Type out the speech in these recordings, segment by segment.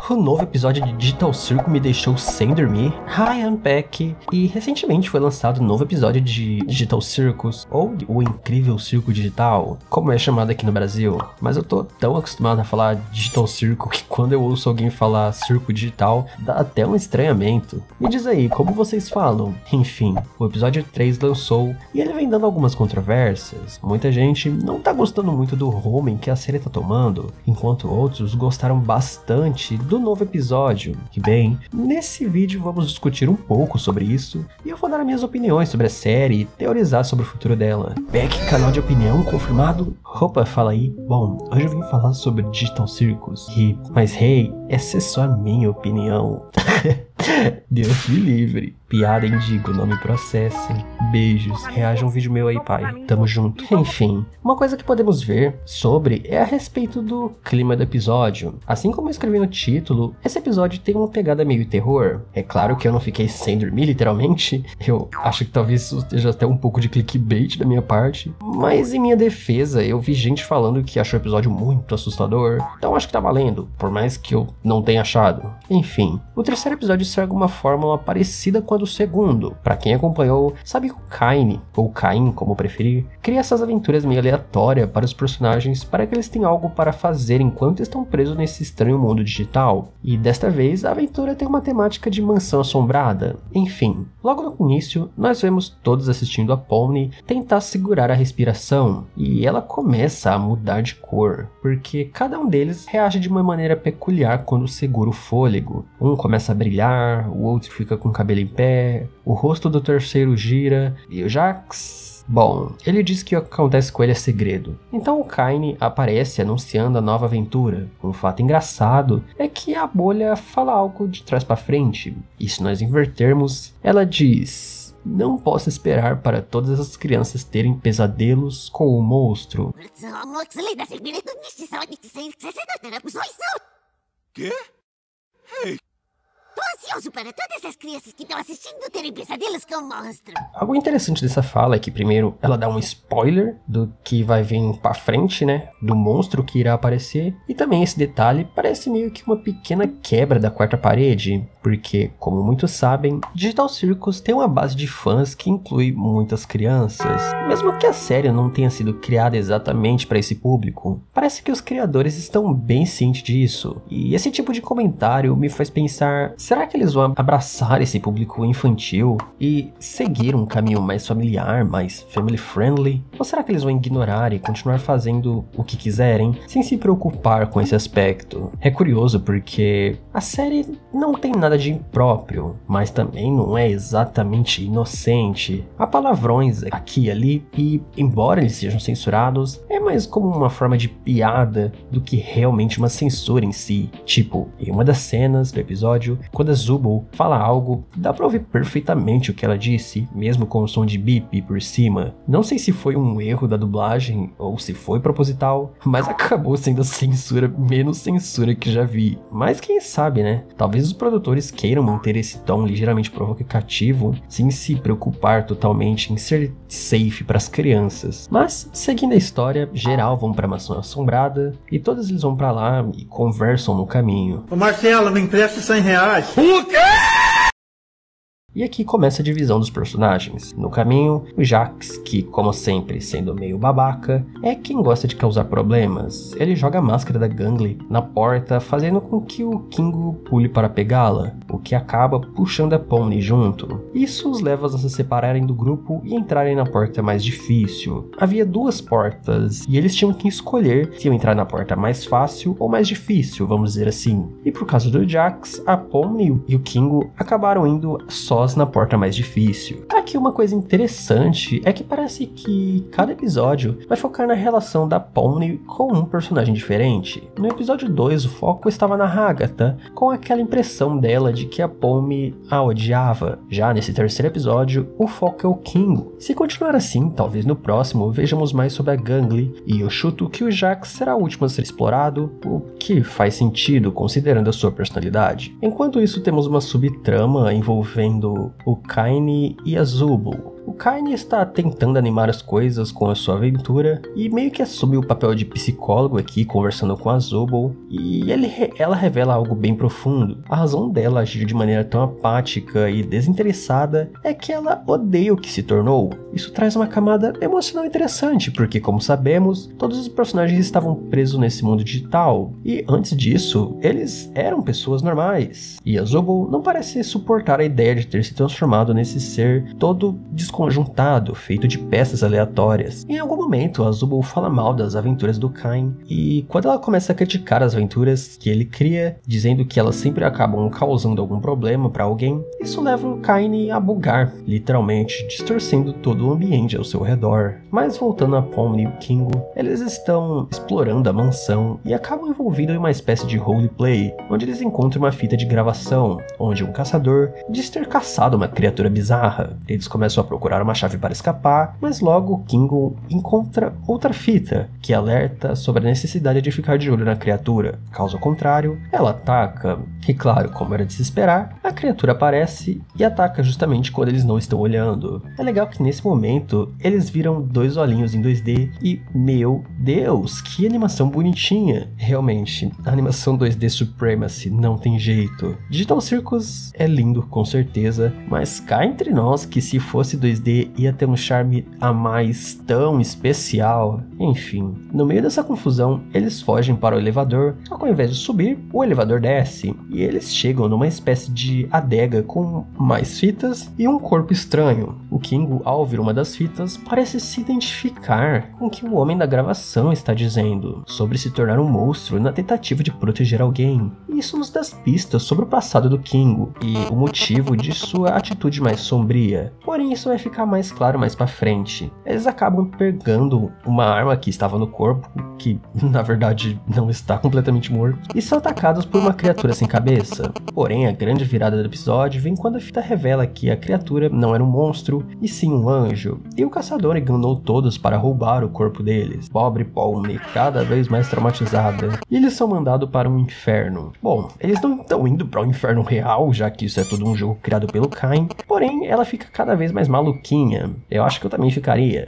O novo episódio de Digital Circle me deixou sem dormir. Hi, I'm Peck. E recentemente foi lançado um novo episódio de Digital Circus, ou o Incrível Circo Digital, como é chamado aqui no Brasil. Mas eu tô tão acostumado a falar Digital Circle que quando eu ouço alguém falar Circo Digital, dá até um estranhamento. Me diz aí, como vocês falam? Enfim, o episódio 3 lançou e ele vem dando algumas controvérsias. Muita gente não tá gostando muito do rumo que a série tá tomando, enquanto outros gostaram bastante do novo episódio. E bem, nesse vídeo vamos discutir um pouco sobre isso, e eu vou dar minhas opiniões sobre a série e teorizar sobre o futuro dela. Beck, canal de opinião confirmado? Opa, fala aí. Bom, hoje eu vim falar sobre Digital Circus, mas hey, essa é só a minha opinião. Deus me livre. Piada, indigo, não me processem. Beijos. Reaja um vídeo meu aí, pai. Tamo junto. Enfim, uma coisa que podemos ver sobre é a respeito do clima do episódio. Assim como eu escrevi no título, esse episódio tem uma pegada meio terror. É claro que eu não fiquei sem dormir, literalmente. Eu acho que talvez isso esteja até um pouco de clickbait da minha parte. Mas em minha defesa, eu vi gente falando que achou o episódio muito assustador. Então acho que tá valendo, por mais que eu não tenha achado. Enfim, o terceiro episódio segue uma fórmula parecida com a do segundo. Pra quem acompanhou, sabe que o Kain, ou Cain, como preferir, cria essas aventuras meio aleatórias para os personagens para que eles tenham algo para fazer enquanto estão presos nesse estranho mundo digital. E desta vez, a aventura tem uma temática de mansão assombrada. Enfim, logo no início, nós vemos todos assistindo a Pomni tentar segurar a respiração, e ela começa a mudar de cor, porque cada um deles reage de uma maneira peculiar quando segura o fôlego. Um começa a brilhar, o outro fica com o cabelo em pé, o rosto do terceiro gira, e o Jax... Bom, ele diz que o que acontece com ele é segredo. Então o Kain aparece anunciando a nova aventura. Um fato engraçado é que a bolha fala algo de trás pra frente. E se nós invertermos, ela diz: não posso esperar para todas as crianças terem pesadelos com o monstro. Quê? Ei! Tô ansioso para todas as crianças que estão assistindo terem pesadelos com o monstro. Algo interessante dessa fala é que primeiro ela dá um spoiler do que vai vir pra frente, né? Do monstro que irá aparecer. E também esse detalhe parece meio que uma pequena quebra da quarta parede. Porque, como muitos sabem, Digital Circus tem uma base de fãs que inclui muitas crianças. Mesmo que a série não tenha sido criada exatamente para esse público, parece que os criadores estão bem cientes disso. E esse tipo de comentário me faz pensar, será que eles vão abraçar esse público infantil e seguir um caminho mais familiar, mais family friendly? Ou será que eles vão ignorar e continuar fazendo o que quiserem, sem se preocupar com esse aspecto? É curioso porque a série não tem nada de impróprio, mas também não é exatamente inocente. Há palavrões aqui e ali, e embora eles sejam censurados, é mais como uma forma de piada do que realmente uma censura em si. Tipo, em uma das cenas do episódio, quando a Zubul fala algo, dá pra ouvir perfeitamente o que ela disse, mesmo com o som de bip por cima. Não sei se foi um erro da dublagem, ou se foi proposital, mas acabou sendo a censura menos censura que já vi. Mas quem sabe, né? Talvez os produtores queiram manter esse tom ligeiramente provocativo, sem se preocupar totalmente em ser safe para as crianças. Mas, seguindo a história, geral vão pra mansão assombrada, e todos eles vão pra lá e conversam no caminho. Ô Marcelo, me empresta R$100. O quê? E aqui começa a divisão dos personagens. No caminho, o Jax, que como sempre, sendo meio babaca, é quem gosta de causar problemas. Ele joga a máscara da Gangly na porta, fazendo com que o Kingo pule para pegá-la, o que acaba puxando a Pomni junto. Isso os leva a se separarem do grupo e entrarem na porta mais difícil. Havia duas portas, e eles tinham que escolher se iam entrar na porta mais fácil ou mais difícil, vamos dizer assim. E por causa do Jax, a Pomni e o Kingo acabaram indo só na porta mais difícil. Aqui uma coisa interessante é que parece que cada episódio vai focar na relação da Pomni com um personagem diferente. No episódio 2 o foco estava na Agatha, com aquela impressão dela de que a Pomni a odiava. Já nesse terceiro episódio, o foco é o Kingo. Se continuar assim, talvez no próximo vejamos mais sobre a Gangly, e eu chuto que o Jax será o último a ser explorado, o que faz sentido considerando a sua personalidade. Enquanto isso, temos uma subtrama envolvendo o Kain e a Zubul. O Kaine está tentando animar as coisas com a sua aventura e meio que assume o papel de psicólogo aqui, conversando com a Zobel, e ela revela algo bem profundo. A razão dela agir de maneira tão apática e desinteressada é que ela odeia o que se tornou. Isso traz uma camada emocional interessante, porque, como sabemos, todos os personagens estavam presos nesse mundo digital, e antes disso, eles eram pessoas normais. E a Zobel não parece suportar a ideia de ter se transformado nesse ser todo desconjuntado, feito de peças aleatórias. Em algum momento, a Zobel fala mal das aventuras do Kain, e quando ela começa a criticar as aventuras que ele cria, dizendo que elas sempre acabam causando algum problema para alguém, isso leva o Kain a bugar, literalmente distorcendo todo o ambiente ao seu redor. Mas voltando a Pomni e o Kingo, eles estão explorando a mansão e acabam envolvidos em uma espécie de roleplay, onde eles encontram uma fita de gravação, onde um caçador diz ter caçado uma criatura bizarra. Eles começam a procurar uma chave para escapar, mas logo Kingo encontra outra fita, que alerta sobre a necessidade de ficar de olho na criatura. Caso contrário, ela ataca. E claro, como era de se esperar, a criatura aparece e ataca justamente quando eles não estão olhando. É legal que nesse momento, eles viram dois olhinhos em 2D e, meu Deus, que animação bonitinha. Realmente, a animação 2D Supremacy não tem jeito. Digital Circus é lindo, com certeza, mas cá entre nós que se fosse 2D ia ter um charme a mais tão especial. Enfim, no meio dessa confusão, eles fogem para o elevador, só que ao invés de subir, o elevador desce, e eles chegam numa espécie de adega com mais fitas e um corpo estranho. O Kingo, ao ver uma das fitas, parece se identificar com o que o homem da gravação está dizendo, sobre se tornar um monstro na tentativa de proteger alguém. E isso nos dá pistas sobre o passado do Kingo, e o motivo de sua atitude mais sombria. Porém, isso vai ficar mais claro mais pra frente. Eles acabam pegando uma arma que estava no corpo, que na verdade não está completamente morto, e são atacados por uma criatura sem cabeça. Porém, a grande virada do episódio vem quando a fita revela que a criatura não era um monstro, e sim um anjo, e o caçador enganou todos para roubar o corpo deles. Pobre Pomni, cada vez mais traumatizada, e eles são mandados para um inferno. Bom, eles não estão indo para o inferno real, já que isso é todo um jogo criado pelo Kain, porém ela fica cada vez mais maluquinha. Eu acho que eu também ficaria.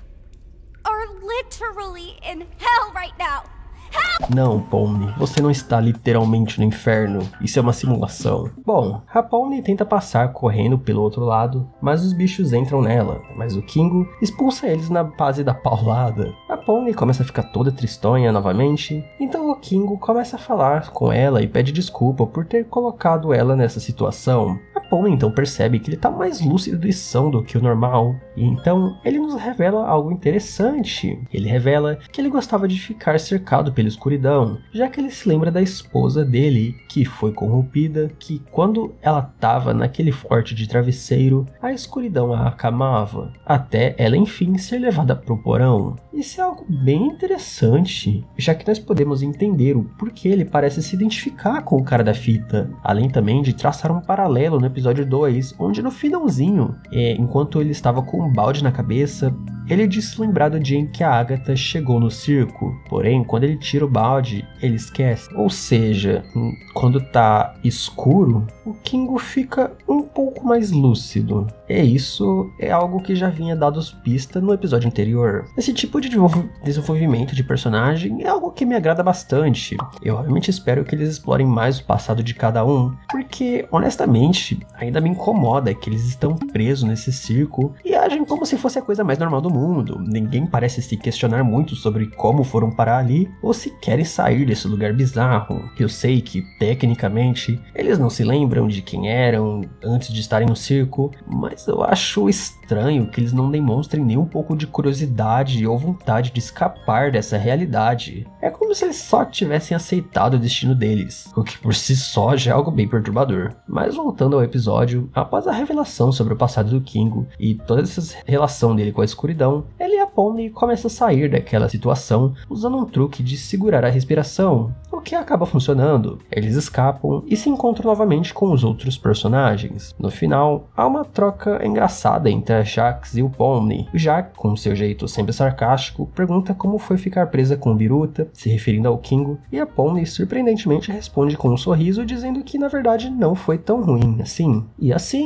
We are literally in hell right now. Não, Pomni, você não está literalmente no inferno, isso é uma simulação. Bom, a Pomni tenta passar correndo pelo outro lado, mas os bichos entram nela, mas o Kingo expulsa eles na base da paulada. A Pomni começa a ficar toda tristonha novamente, então o Kingo começa a falar com ela e pede desculpa por ter colocado ela nessa situação. A Pomni então percebe que ele está mais lúcido e são do que o normal, e então ele nos revela algo interessante. Ele revela que ele gostava de ficar cercado pela escuridão, já que ele se lembra da esposa dele, que foi corrompida, que quando ela estava naquele forte de travesseiro, a escuridão a acamava, até ela enfim ser levada pro porão. Isso é algo bem interessante, já que nós podemos entender o porquê ele parece se identificar com o cara da fita, além também de traçar um paralelo no episódio 2, onde no finalzinho, enquanto ele estava com um balde na cabeça, ele disse lembrar do dia em que a Agatha chegou no circo, porém quando ele tira o balde, ele esquece. Ou seja, quando tá escuro, o Kingo fica um pouco mais lúcido. E isso é algo que já vinha dado pista no episódio anterior. Esse tipo de desenvolvimento de personagem é algo que me agrada bastante. Eu realmente espero que eles explorem mais o passado de cada um, porque honestamente ainda me incomoda que eles estão presos nesse circo e agem como se fosse a coisa mais normal do mundo. Ninguém parece se questionar muito sobre como foram parar ali ou se querem sair desse lugar bizarro. Eu sei que, tecnicamente, eles não se lembram de quem eram antes de estarem no circo, mas eu acho estranho que eles não demonstrem nem um pouco de curiosidade ou vontade de escapar dessa realidade. É como se eles só tivessem aceitado o destino deles, o que por si só já é algo bem perturbador. Mas voltando ao episódio, após a revelação sobre o passado do Kingo e toda essa relação dele com a escuridão, ele e a Pomni começam a sair daquela situação usando um truque de segurar a respiração, o que acaba funcionando. Eles escapam e se encontram novamente com os outros personagens. No final, há uma troca engraçada entre a Jax e o Pomni. O Jax, com seu jeito sempre sarcástico, pergunta como foi ficar presa com o Biruta, se referindo ao Kingo, e a Pomni surpreendentemente responde com um sorriso dizendo que na verdade não foi tão ruim assim. E assim, o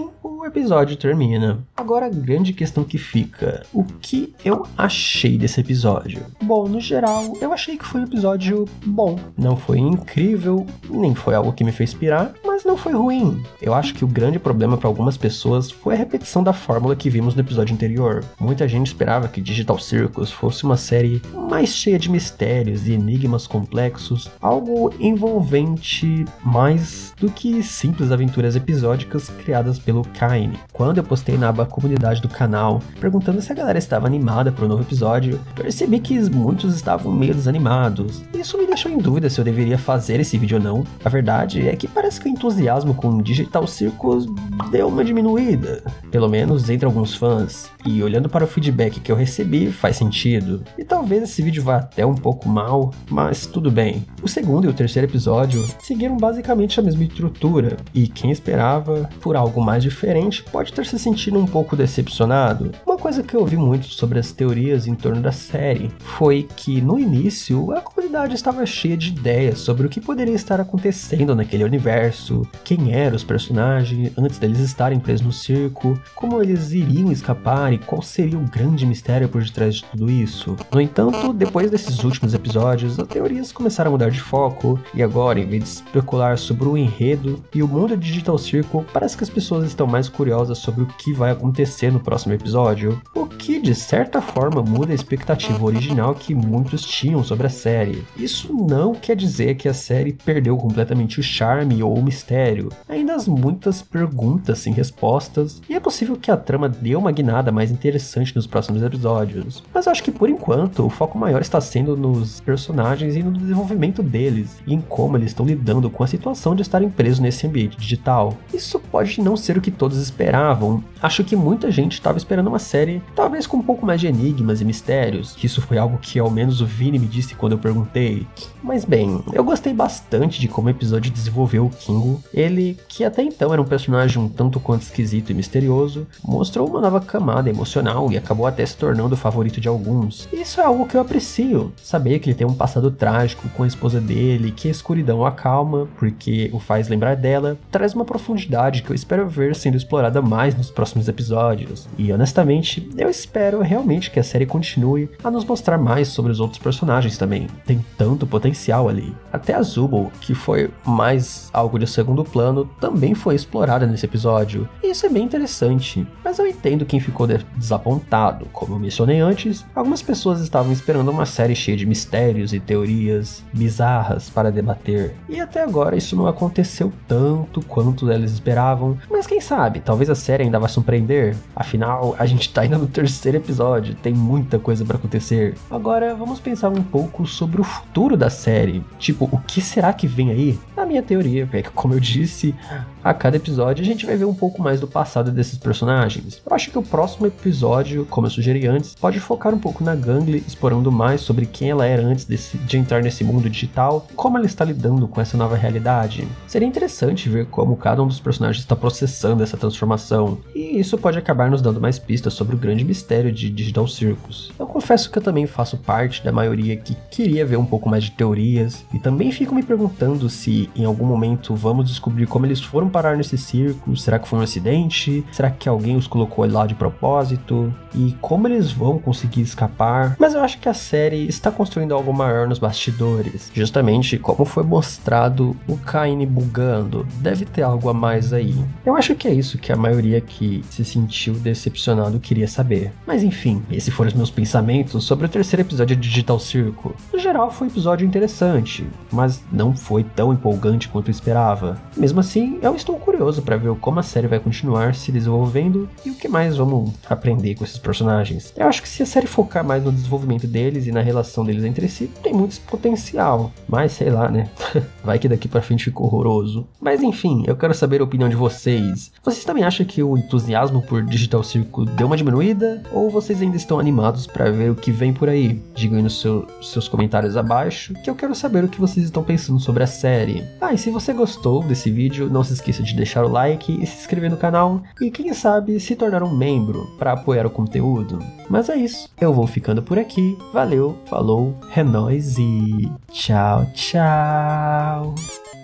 episódio termina. Agora a grande questão que fica: o que eu achei desse episódio? Bom, no geral, eu achei que foi um episódio bom. Não foi incrível, nem foi algo que me fez pirar, mas não foi ruim. Eu acho que o grande problema para algumas pessoas foi a repetição da fórmula que vimos no episódio anterior. Muita gente esperava que Digital Circus fosse uma série mais cheia de mistérios e enigmas complexos, algo envolvente mais do que simples aventuras episódicas criadas pelo Kaine. Quando eu postei na aba comunidade do canal, perguntando se a galera estava animada para o novo episódio, percebi que muitos estavam meio desanimados. Isso me deixou em dúvida se eu deveria fazer esse vídeo ou não. A verdade é que parece que o entusiasmo com Digital Circus deu uma diminuída, pelo menos entre alguns fãs. E olhando para o feedback que eu recebi, faz sentido. E talvez esse vídeo vá até um pouco mal, mas tudo bem. O segundo e o terceiro episódio seguiram basicamente a mesma estrutura, e quem esperava por algo mais diferente pode ter se sentido um pouco decepcionado. Uma coisa que eu ouvi muito sobre as teorias em torno da série foi que no início a comunidade estava cheia de ideias sobre o que poderia estar acontecendo naquele universo, quem eram os personagens antes deles estarem presos no circo, como eles iriam escapar e qual seria o grande mistério por detrás de tudo isso. No entanto, depois desses últimos episódios, as teorias começaram a mudar de foco, e agora, em vez de especular sobre o enredo e o mundo Digital Circle, parece que as pessoas estão mais curiosas sobre o que vai acontecer no próximo episódio, o que de certa forma muda a expectativa original que muitos tinham sobre a série. Isso não quer dizer que a série perdeu completamente o charme ou o mistério, ainda há muitas perguntas sem respostas, e é possível que a trama dê uma guinada mais interessante nos próximos episódios, mas eu acho que por enquanto o foco maior está sendo nos personagens e no desenvolvimento deles, e em como eles estão lidando com a situação de estarem presos nesse ambiente digital. Isso pode não ser o que todos esperavam. Acho que muita gente estava esperando uma série talvez com um pouco mais de enigmas e mistérios, que isso foi algo que ao menos o Vini me disse quando eu perguntei. Mas bem, eu gostei bastante de como o episódio desenvolveu o Kingo. Ele, que até então era um personagem um tanto quanto esquisito e misterioso, mostrou uma nova camada emocional e acabou até se tornando o favorito de alguns. E isso é algo que eu aprecio, saber que ele tem um passado trágico com a esposa dele, que a escuridão o acalma, porque o faz lembrar dela, traz uma profundidade que eu espero ver sendo explorada mais nos próximos episódios. E honestamente, eu espero realmente que a série continue a nos mostrar mais sobre os outros personagens também. Tem tanto potencial ali. Até a Zubul, que foi mais algo de segundo plano, também foi explorada nesse episódio. E isso é bem interessante. Mas eu entendo quem ficou desapontado. Como eu mencionei antes, algumas pessoas estavam esperando uma série cheia de mistérios e teorias bizarras para debater. E até agora isso não aconteceu tanto quanto eles esperavam. Mas quem sabe, talvez a série ainda vá surpreender. Afinal, a gente tá ainda no terceiro episódio, tem muita coisa para acontecer. Agora, vamos pensar um pouco sobre o futuro da série. Tipo, o que será que vem aí? A minha teoria é que, como eu disse, a cada episódio a gente vai ver um pouco mais do passado desses personagens. Eu acho que o próximo episódio, como eu sugeri antes, pode focar um pouco na Gangly, explorando mais sobre quem ela era antes de entrar nesse mundo digital e como ela está lidando com essa nova realidade. Seria interessante ver como cada um dos personagens está processando essa transformação, e isso pode acabar nos dando mais pistas sobre o grande mistério de Digital Circus. Eu confesso que eu também faço parte da maioria que queria ver um pouco mais de teorias, e também fico me perguntando se em algum momento vamos descobrir como eles foram parar nesse circo. Será que foi um acidente? Será que alguém os colocou lá de propósito? E como eles vão conseguir escapar? Mas eu acho que a série está construindo algo maior nos bastidores, justamente como foi mostrado o Kaine bugando. Deve ter algo a mais aí. Eu acho que é isso que a maioria que se sentiu decepcionado queria saber. Mas enfim, esses foram os meus pensamentos sobre o terceiro episódio de Digital Circle. No geral foi um episódio interessante, mas não foi tão empolgante quanto eu esperava. Mesmo assim, eu estou curioso para ver como a série vai continuar se desenvolvendo e o que mais vamos aprender com esses personagens. Eu acho que se a série focar mais no desenvolvimento deles e na relação deles entre si, tem muito potencial. Mas sei lá, né? Vai que daqui pra frente ficou horroroso. Mas enfim, eu quero saber a opinião de vocês. Vocês também acham que o entusiasmo por Digital Circle deu uma diminuída? Ou vocês ainda estão animados para ver o que vem por aí? Digam aí nos seus comentários abaixo, que eu quero saber o que vocês estão pensando sobre a série. E se você gostou desse vídeo, não se esqueça de deixar o like e se inscrever no canal. E quem sabe se tornar um membro para apoiar o conteúdo. Mas é isso, eu vou ficando por aqui. Valeu, falou, é nóis e tchau, tchau.